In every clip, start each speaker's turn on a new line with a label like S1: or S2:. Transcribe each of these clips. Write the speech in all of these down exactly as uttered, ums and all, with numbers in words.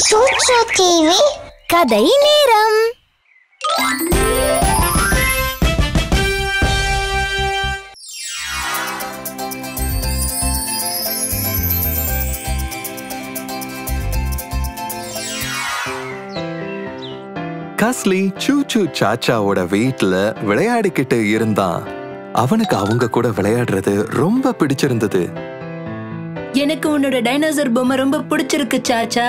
S1: சூச்சு TV கதை நேரம்.
S2: கஸ்லி சூச்சு சாச்சாவோட வீட்டுல விளையாடிக்கிட்டு இருந்தான். அவனுக்கு அவங்க கூட விளையாடுறது ரொம்ப பிடிச்சிருந்தது.
S3: எனக்கு உன்னோட டைனோசர் பொம்மை ரொம்ப பிடிச்சிருக்கு சாச்சா.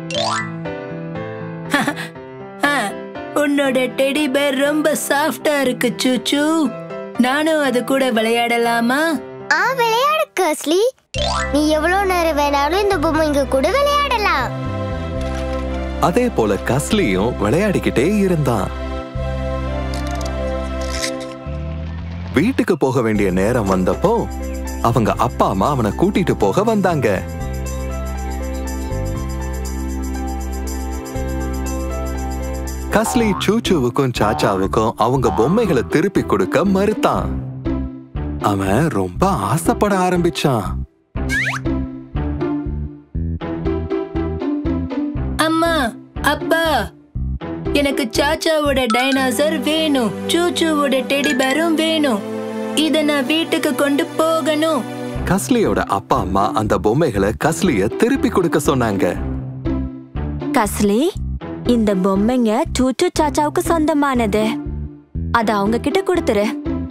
S3: உன்னோட டெடி பேர் ரொம்ப சாஃப்டா இருக்கு சூச்சு. நானும் அது கூட விளையாடலாமா?
S1: ஆ, விளையாடு கஸ்லி. நீ எவ்வளவு நேரம் வேணாலும் இந்த பொம்மைங்க கூட விளையாடலாம்.
S2: அதே போல கஸ்லியும் விளையாடிக்கிட்டே இருந்தான். வீட்டுக்கு போக வேண்டிய நேரம் வந்தப்போ அவங்க அப்பா அம்மா அவனை கூட்டிட்டு போக வந்தாங்க. கஸ்லி சூச்சுவுக்கும் சாச்சாவுக்கும் அவங்க பொம்மைகளை திருப்பி கொடுக்க மறுத்தான். அவன் ரொம்ப ஆசைப்பட ஆரம்பிச்சான்.
S3: அம்மா, அப்பா, எனக்கு சாச்சாவோட டைனோசர் வேணும், சூச்சுவோட டெடி பேரும் வேணும். இத நான் வீட்டுக்கு கொண்டு போகணும்.
S2: கஸ்லியோட அப்பா அம்மா அந்த பொம்மைகளை கஸ்லிய திருப்பி கொடுக்க சொன்னாங்க.
S4: கஸ்லி, இந்த பொம்மைங்க சூச்சு சாச்சாவுக்கு சொந்தமானது. அத அவங்க கிட்ட கொடுத்துரு.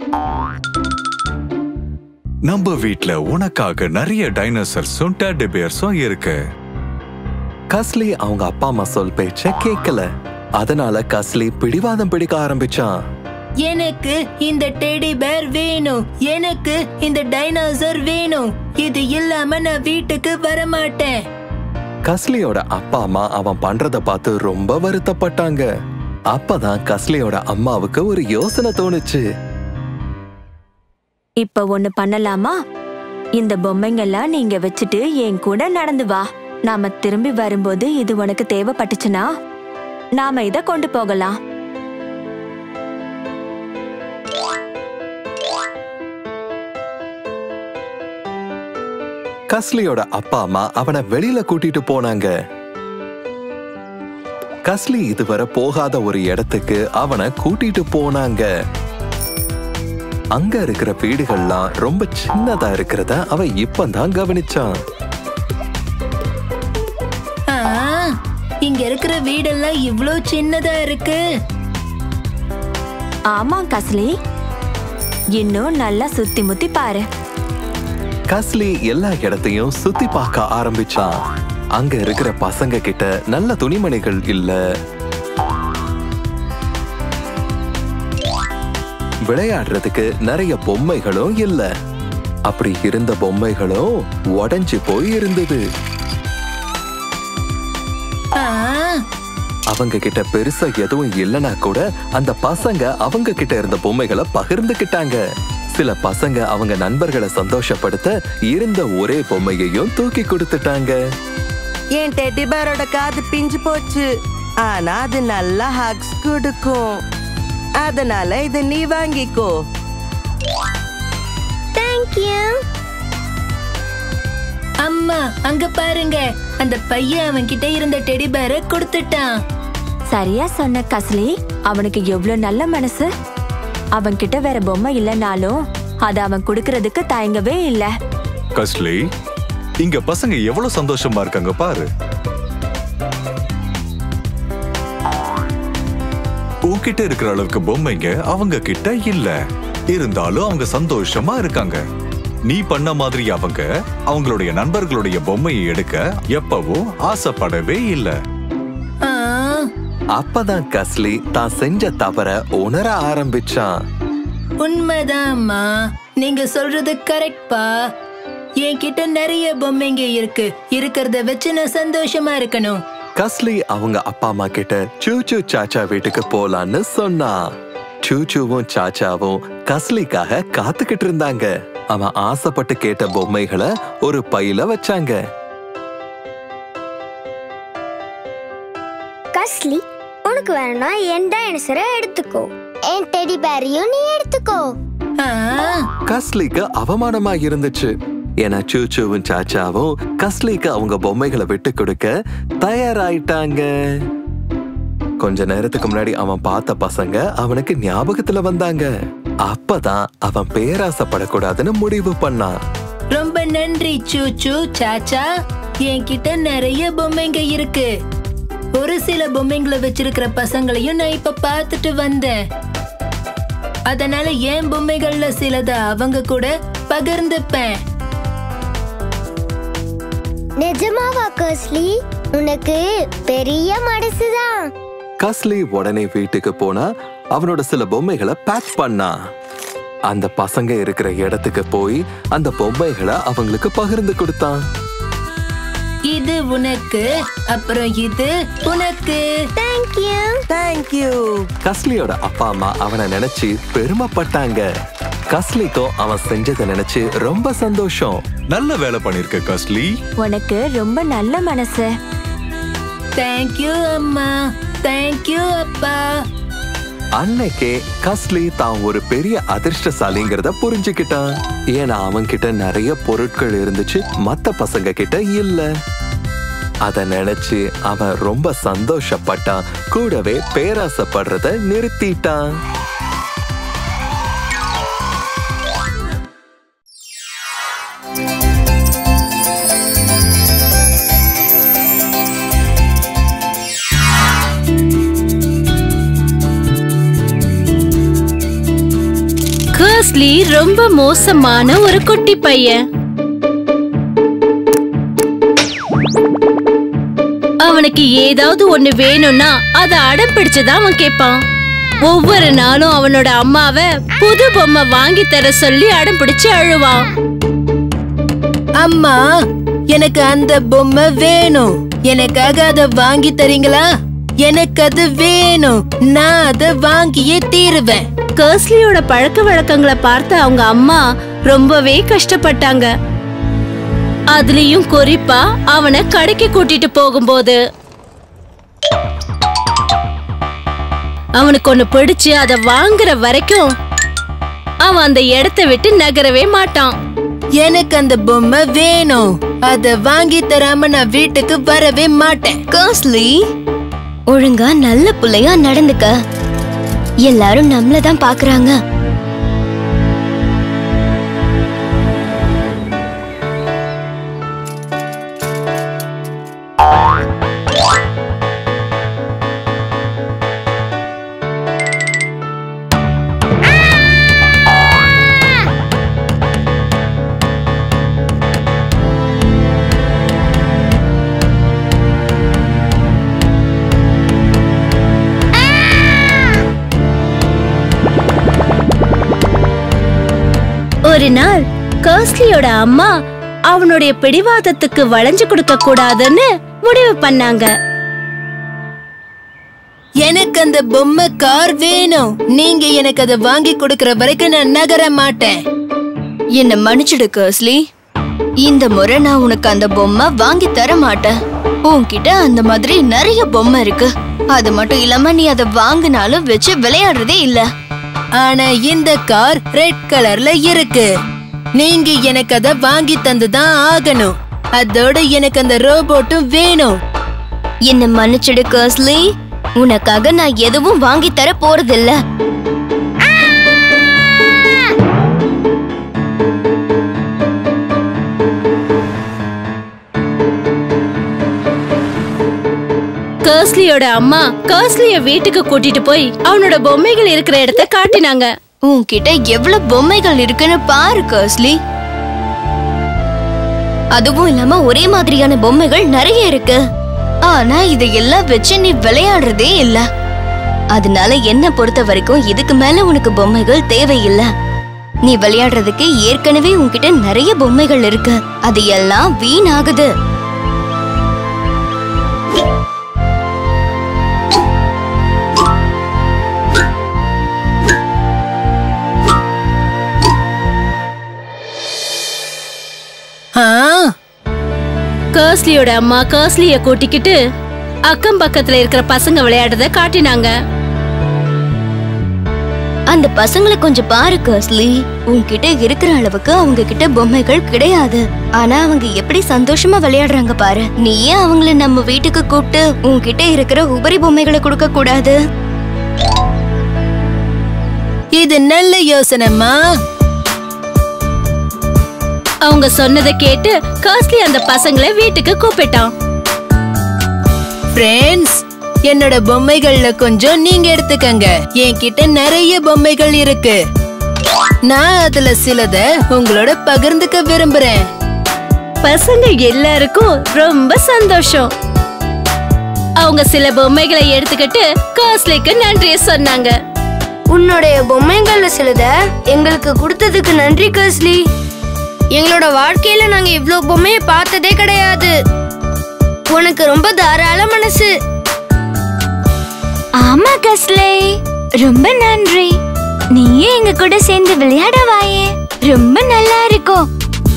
S5: நம்ம வீட்ல உனக்காக நிறைய டைனோசர்ஸும் டெடி பேர்ஸும் இருக்கு.
S2: கஸ்லி அவங்க அப்பா அம்மா சொல் பேச்ச கேட்கல. அதனால கஸ்லி பிடிவாதம் பிடிக்க ஆரம்பிச்சான்.
S3: எனக்கு இந்த டெடி பேர் வேணும், எனக்கு இந்த டைனோசர் வேணும். இது இல்லாம நான் வீட்டுக்கு வர மாட்டேன்.
S2: கஸ்லியோட அப்பா அம்மா அவன் பண்றத பார்த்து ரொம்ப வருத்தப்பட்டாங்க. அப்பதான் கஸ்லியோட அம்மாவுக்கு ஒரு யோசனை தோணுச்சு.
S4: இப்ப ஒண்ணு பண்ணலாமா? இந்த பொம்மைங்கெல்லாம் நீங்க வச்சுட்டு என் கூட நடந்து வா. நாம திரும்பி வரும்போது இது உனக்கு தேவைப்பட்டுச்சுன்னா நாம இத கொண்டு போகலாம்.
S2: கஸ்லியோட அப்பா அம்மா அவனை வெளியில கூட்டிட்டு போனாங்க. கஸ்லி இதுவரை போகாத ஒரு இடத்துக்கு அவனை கூட்டிட்டு போனாங்க. அங்க இருக்கிற வீடுகள்லாம் ரொம்ப சின்னதா இருக்கிறத அவன் இப்பதான் கவனிச்சான்.
S3: இங்க இருக்கிற வீடெல்லாம் இவ்ளோ சின்னதா இருக்கு.
S4: ஆமா கஸ்லி, இன்னும் நல்லா சுத்தி முத்தி பாரு.
S2: கஸ்லி எல்லா இடத்தையும் சுத்தி பார்க்க ஆரம்பிச்சான். அங்க இருக்கிற பசங்க கிட்ட நல்ல துணிமணிகள் இல்ல, விளையாடுறதுக்கு நிறைய பொம்மைகளும் இல்ல. அப்படி இருந்த பொம்மைகளும் உடைஞ்சு போய் இருந்தது. அவங்க கிட்ட பெருசா எதுவும் இல்லனா கூட அந்த பசங்க அவங்க கிட்ட இருந்த பொம்மைகளை பகிர்ந்துகிட்டாங்க. சில பசங்க அவங்க நண்பர்களை சந்தோஷப்படுத்த இருந்த ஒரே பொம்மையையும் தூக்கி கொடுத்துட்டாங்க.
S6: என் டெடி பேரோட காது பிஞ்சு போச்சு, ஆனா அது நல்லா ஹக்ஸ் கொடுக்கும். அதனால இத நீ வாங்கிக்கோ.
S1: Thank you.
S3: அம்மா, அங்க பாருங்க, அந்த பையன் அவன் கிட்ட இருந்த டெடி பேரை கொடுத்துட்டான்.
S4: சரியா சொன்ன கஸ்லி. அவனுக்கு எவ்வளவு நல்ல மனசு. அவன் கிட்ட வேற பொம்மை இல்லனாலும் அத அவன் கொடுக்கறதுக்கு தயங்கவே இல்ல.
S5: கஸ்லி, இங்க பசங்க எவ்வளவு சந்தோஷமா இருக்காங்க பாரு. உன்கிட்ட இருக்கிற அளவுக்கு பொம்மைங்க அவங்க கிட்ட இல்ல, இருந்தாலும் அவங்க சந்தோஷமா இருக்காங்க. நீ பண்ண மாதிரி அவங்க அவங்களுடைய நண்பர்களுடைய பொம்மையை எடுக்க எப்பவும் ஆசைப்படவே இல்ல.
S2: அப்பதான் கஸ்லி தான் செஞ்ச தவற உணர ஆரம்பிச்சான்.
S3: உண்மைதான்மா, நீங்க சொல்றது கரெக்ட்பா. என்கிட்ட நிறைய பொம்மைங்க இருக்கு, இருக்கிறத வச்சு நான் சந்தோஷமா இருக்கணும்.
S2: கஸ்லி அவங்க அப்பா அம்மா கிட்ட சூச்சு சாச்சா வீட்டுக்கு போலான்னு சொன்னான். சூச்சுவும் சாச்சாவும் கஸ்லிக்காக காத்துக்கிட்டு இருந்தாங்க. அவன் ஆசைப்பட்டு கேட்ட பொம்மைகளை ஒரு பையில வச்சாங்க.
S1: கஸ்லி, உனக்கு வேணும்னா என் டைனோசரை எடுத்துக்கோ, என் டெடி பேரையும் நீ எடுத்துக்கோ.
S2: கஸ்லிக்கு அவமானமா இருந்துச்சு. ஏன்னா சூச்சுவும் சாச்சாவும் கஸ்லிக்கு அவங்க பொம்மைகளை விட்டு கொடுக்க தயாராயிட்டாங்க. கொஞ்ச நேரத்துக்கு முன்னாடி அவன் பார்த்த பசங்க அவனுக்கு ஞாபகத்துல வந்தாங்க. அப்பதான் அவன் பேராசப்படக்கூடாதுன்னு முடிவு பண்ணான்.
S3: ரொம்ப நன்றி சூச்சு சாச்சா. என்கிட்ட நிறைய பொம்மைங்க இருக்கு. ஒரு சில பொம்மைங்களை வச்சிருக்கிற பசங்களையும் நான் இப்ப பார்த்துட்டு வந்தேன். அதனால என் பொம்மைகள்ல சிலத அவங்க கூட பகிர்ந்துப்பேன்.
S1: நிஜமாவா கஸ்லி? உனக்கு பெரிய மனசுதான்.
S2: கஸ்லி உடனே வீட்டுக்கு போனா அவனோட சில பொம்மைகளை பேக் பண்ணா. அந்த பசங்க இருக்கிற இடத்துக்கு போய் அந்த பொம்மைகளை அவங்களுக்கு பகிர்ந்து கொடுத்தான்.
S3: இது உனக்கு, அப்புறம் இது உனக்கு.
S1: தேங்க்யூ.
S6: தேங்க்யூ.
S2: கஸ்லியோட அப்பா அம்மா அவனை நினைச்சு பெருமைப்பட்டாங்க. கஸ்லிக்கும் அவன் செஞ்சதை நினைச்சு ரொம்ப சந்தோஷம்.
S5: நல்ல வேலை பண்ணிருக்க கஸ்லி.
S4: உனக்கு ரொம்ப நல்ல மனசு.
S3: தேங்க்யூ அம்மா. தேங்க்யூ அப்பா.
S2: அன்னைக்கே கஸ்லி தான் ஒரு பெரிய அதிர்ஷ்டசாலிங்கிறத புரிஞ்சுக்கிட்டான். ஏன்னா அவன் கிட்ட நிறைய பொருட்கள் இருந்துச்சு, மத்த பசங்க கிட்ட இல்ல. அத நினைச்சு அவன் ரொம்ப சந்தோஷப்பட்டான். கூடவே பேராசப்படுறத நிறுத்திட்டான்.
S7: கஸ்லி ரொம்ப மோசமான ஒரு குட்டி பையன். அவனுக்கு ஏதாவது ஒண்ணு வேணும்னா அத அடம் பிடிச்சுதான் அவன் கேட்பான். ஒவ்வொரு நாளும் அவனோட அம்மாவை புது பொம்மை வாங்கி தர சொல்லி அடம் பிடிச்சு அழுவான்.
S3: அம்மா, எனக்கு அந்த பொம்மை வேணும். எனக்காக அதை வாங்கி தரீங்களா? எனக்கு அது வேணும். நான் அதை வாங்கியே தீருவேன்.
S7: கஸ்லியோட பழக்க வழக்கங்களை பார்த்து அவங்க அம்மா ரொம்பவே கஷ்டப்பட்டாங்க. அதுலயும் குறிப்பா அவனை கடைக்கு கூட்டிட்டு போகும்போது அவனுக்கு ஒண்ணு பிடிச்சு அதை வாங்குற வரைக்கும் அவன் அந்த இடத்தை விட்டு நகரவே மாட்டான்.
S3: எனக்கு அந்த பொம்மை வேணும். அதை வாங்கி தராம நான் வீட்டுக்கு வரவே மாட்டேன்.
S8: கஸ்லி, ஒழுங்கா நல்ல புள்ளையா நடந்துக்க. எல்லாரும் நம்மளதான் பாக்குறாங்க.
S7: ஒரு நாள் கஸ்லியோட அம்மா அவனுடைய பிடிவாதத்துக்கு வளைஞ்சு கொடுக்க கூடாதுன்னு முடிவு பண்ணாங்க.
S3: எனக்கு அந்த பொம்மை கார் வேணும். நீங்க எனக்கு அதை வாங்கி கொடுக்கற வரைக்கும் நான் நகர மாட்டேன்.
S8: என்ன மன்னிச்சிடு கஸ்லி. இந்த முறை நான் உனக்கு அந்த பொம்மை வாங்கி தர மாட்டேன். உன்கிட்ட அந்த மாதிரி நிறைய பொம்மை இருக்கு. அது மட்டும் இல்லாம நீ அதை வாங்கினாலும் வச்சு விளையாடுறதே இல்ல.
S3: ஆனா இந்த கார் ரெட் கலர்ல இருக்கு. நீங்க எனக்கு அதை வாங்கி தந்துதான் ஆகணும். அதோட எனக்கு அந்த ரோபோட்டும் வேணும்.
S8: என்ன மன்னிச்சிடு கஸ்லி. உனக்காக நான் எதுவும் வாங்கி தர போறதில்ல.
S7: கஸ்லியோட அம்மா கஸ்லிய வீட்டுக்கு கூட்டிட்டு போய் அவனோட பொம்மைகள் இருக்கிற இடத்த காட்டினாங்க.
S8: உன்கிட்ட எவ்வளவு பொம்மைகள் இருக்குன்னு பாரு கஸ்லி. அதுவும் இல்லாம ஒரே மாதிரியான பொம்மைகள் நிறைய இருக்கு. ஆனா இதையெல்லாம் வச்சு நீ விளையாடுறதே இல்ல. அதனால என்ன பொறுத்த வரைக்கும் இதுக்கு மேல உனக்கு பொம்மைகள் தேவையில்லை. நீ விளையாடுறதுக்கு ஏற்கனவே உன்கிட்ட நிறைய பொம்மைகள் இருக்கு. அது எல்லாம் வீணாகுது.
S7: கஸ்லியோட அம்மா கஸ்லிய கூட்டிக்கிட்டு அக்கம் பக்கத்துல இருக்கிற பசங்க விளையாடுறத காட்டினாங்க.
S8: அந்த பசங்களை கொஞ்சம் பாரு கர்ஸ்லி. உன்கிட்ட இருக்கிற அளவுக்கு அவங்க கிட்ட பொம்மைகள் கிடையாது. ஆனா அவங்க எப்படி சந்தோஷமா விளையாடுறாங்க பாரு. நீயே அவங்கள நம்ம வீட்டுக்கு கூப்பிட்டு உன்கிட்ட இருக்கிற உபரி பொம்மைகளை கொடுக்க கூடாது?
S3: இது நல்ல யோசனைமா.
S7: அவங்க சொன்னதை கேட்டு காஸ்ட்லி அந்த பசங்களை வீட்டுக்கு கூப்பிட்டான்.
S3: ஃப்ரெண்ட்ஸ், என்னோட பொம்மைகள்ல கொஞ்சம் நீங்க எடுத்துக்கங்க. என்கிட்ட நிறைய பொம்மைகள் இருக்கு. நான் அதுல சிலத உங்களோட பகிர்ந்துக்க விரும்புறேன்.
S7: பசங்க எல்லாருக்கும் ரொம்ப சந்தோஷம். அவங்க சில பொம்மைகளை எடுத்துக்கிட்டு காஸ்ட்லிக்கு நன்றிய சொன்னாங்க.
S1: உன்னுடைய பொம்மைகள்ல சிலத எங்களுக்கு கொடுத்ததுக்கு நன்றி கஸ்லி. எங்களோட வாழ்க்கையில நாங்க இவ்ளோ பொம்மையை பார்த்ததே கிடையாது. உனக்கு ரொம்ப தாராள மனசு.
S8: ஆமா கஸ்லி, ரொம்ப நன்றி. நீயே எங்க கூட சேர்ந்து விளையாட வாயே, ரொம்ப நல்லா இருக்கும்.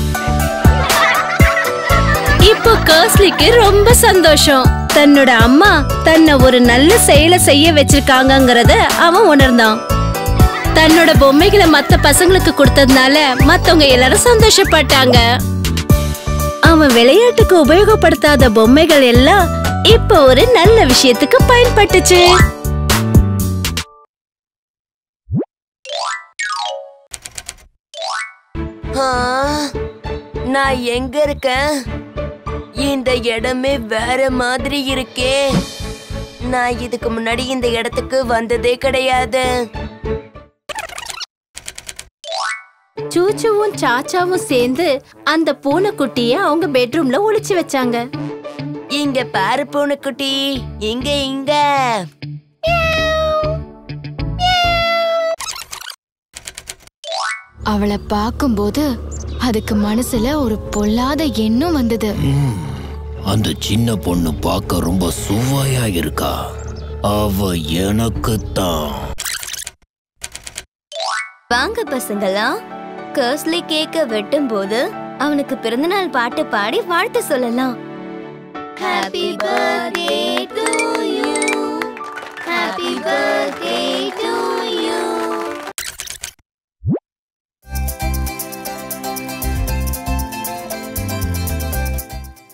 S7: இப்போ காஸ்ட்லிக்கு ரொம்ப சந்தோஷம். தன்னோட அம்மா தன்னை ஒரு நல்ல செயலை செய்ய வச்சிருக்காங்கங்கறத அவன் உணர்ந்தான். தன்னோட பொம்மைகளை மத்த பசங்களுக்கு கொடுத்ததுனால மத்தவங்க எல்லாரும் சந்தோஷப்பட்டாங்க. அவன் விளையாட்டுக்கு உபயோகப்படுத்தாத பொம்மைகள் எல்லாம் இப்ப ஒரு நல்ல விஷயத்துக்கு பயன்பட்டுச்சு.
S6: நான் எங்க இருக்கேன்? இந்த இடமே வேற மாதிரி இருக்கே. நான் இதுக்கு முன்னாடி இந்த இடத்துக்கு வந்ததே கிடையாது.
S7: சூச்சுவும் சாச்சாவும் சேர்ந்து அந்த பூனைக்குட்டிய அவங்க பெட்ரூம்ல ஒளிச்சு வச்சாங்க.
S6: இங்க பாரு பூனைக்குட்டி, இங்க இங்க.
S9: அவளை பார்க்கும்போது அதுக்கு மனசுல ஒரு பொல்லாத எண்ணம் வந்தது.
S10: அந்த சின்ன பொண்ணு பார்க்க ரொம்ப சுவையா இருக்கா. அவ எனக்கு தான்.
S8: வாங்க பசங்களா, கர்ஸ்லி கேக்க வெட்டும் போது அவனுக்கு பிறந்தநாள் பாட்டு பாடி வாழ்த்து சொல்லலாம். Happy birthday to you. Happy birthday to